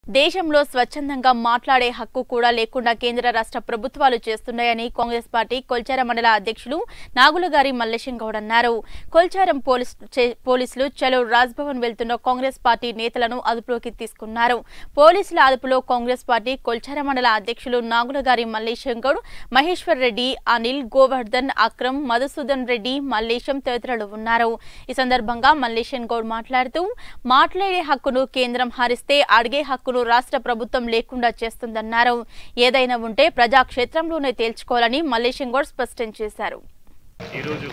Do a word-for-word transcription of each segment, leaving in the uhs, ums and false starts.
దేశంలో స్వచ్ఛందంగా మాట్లాడే హక్కు కూడా లేకుండా కేంద్ర రాష్ట్ర ప్రభుత్వాలు చేస్తున్నాయని కాంగ్రెస్ పార్టీ కొల్చారం మండల అధ్యక్షులు నాగులగారి మల్లేశం గౌడ్ అన్నారు. కొల్చారం పోలీసులు చలో రాజ్భవన్ వెళ్తున్న కాంగ్రెస్ పార్టీ నేతలను అదుపులోకి తీసుకున్నారు. పోలీసుల అదుపులో కాంగ్రెస్ పార్టీ కొల్చారం మండల అధ్యక్షులు నాగులగారి మల్లేశం గౌడ్, మహేశ్వర్ రెడ్డి, అనిల్, గోవర్ధన్, అక్రమ్, మధుసూదన్ రెడ్డి, మల్లేశం తదితరులు ఉన్నారు. ఈ సందర్భంగా మల్లేశం గౌడ్ మాట్లాడుతూ మాట్లాడే హక్కును కేంద్రం హరిస్తే అడిగే హక్కు రాష్ట్ర ప్రభుత్వం లేకుండా చేస్తుందన్నారు. ఏదైనా ఉంటే ప్రజాక్షేత్రంలోనే తేల్చుకోవాలని మల్లేశం గౌడ్ స్పష్టం చేశారు. ఈరోజు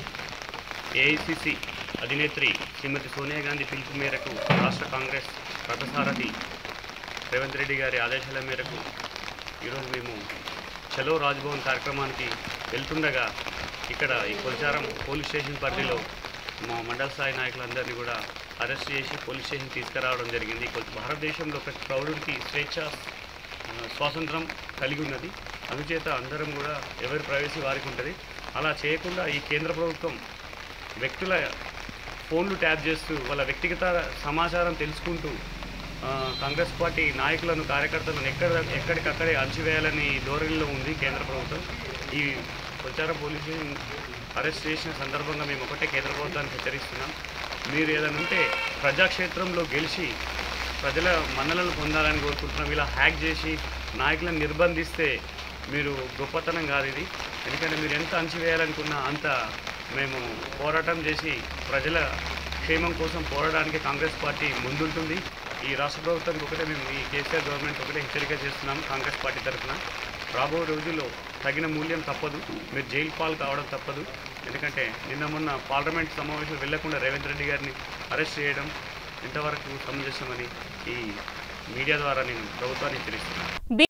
ఏఐసిసి అధినేత్రి శ్రీమతి సోనియా గాంధీ పిలుపు మేరకు రాష్ట్ర కాంగ్రెస్ రథసారథి రేవంత్ రెడ్డి గారి ఆదేశాల మేరకు ఈరోజు మేము చలో రాజ్భవన్ కార్యక్రమానికి వెళ్తుండగా ఇక్కడ ఈ కొల్చారం పోలీస్ స్టేషన్ పరిధిలో మా మండల స్థాయి నాయకులందరినీ కూడా అరెస్ట్ చేసి పోలీస్ స్టేషన్ తీసుకురావడం జరిగింది. భారతదేశంలో ప్రతి పౌరుడికి స్వేచ్ఛ స్వాతంత్రం కలిగి ఉన్నది. అందుచేత అందరం కూడా ఎవరి ప్రైవసీ వారికి ఉంటుంది. అలా చేయకుండా ఈ కేంద్ర ప్రభుత్వం వ్యక్తుల ఫోన్లు ట్యాప్ చేస్తూ వాళ్ళ వ్యక్తిగత సమాచారం తెలుసుకుంటూ కాంగ్రెస్ పార్టీ నాయకులను కార్యకర్తలను ఎక్కడ ఎక్కడికక్కడే అణచివేయాలని ధోరణిలో ఉంది కేంద్ర ప్రభుత్వం. ఈ కొల్చారం పోలీస్ స్టేషన్ అరెస్ట్ చేసిన సందర్భంగా మేము ఒకటే కేంద్ర ప్రభుత్వాన్ని హెచ్చరిస్తున్నాం. మీరు ఏదైనా ఉంటే ప్రజాక్షేత్రంలో గెలిచి ప్రజల మన్నలను పొందాలని కోరుకుంటున్నాం. ఇలా హ్యాక్ చేసి నాయకులను నిర్బంధిస్తే మీరు గొప్పతనం కాదు ఇది. ఎందుకంటే మీరు ఎంత అణచివేయాలనుకున్నా అంత మేము పోరాటం చేసి ప్రజల క్షేమం కోసం పోరాడడానికి కాంగ్రెస్ పార్టీ ముందుంటుంది. ఈ రాష్ట్ర ప్రభుత్వానికి ఒకటే మేము ఈ కేసీఆర్ గవర్నమెంట్ ఒకటే హెచ్చరిక చేస్తున్నాం కాంగ్రెస్ పార్టీ తరఫున. రాబో రోజుల్లో తగిన మూల్యం తప్పదు, మీరు జైలు పాలు కావడం తప్పదు. ఎందుకంటే నిన్న మొన్న పార్లమెంట్ సమావేశం వెళ్లకుండా రేవంత్ రెడ్డి గారిని అరెస్ట్ చేయడం ఇంతవరకు సమంజసమని ఈ మీడియా ద్వారా నేను ప్రభుత్వాన్ని హెచ్చరిస్తున్నాను.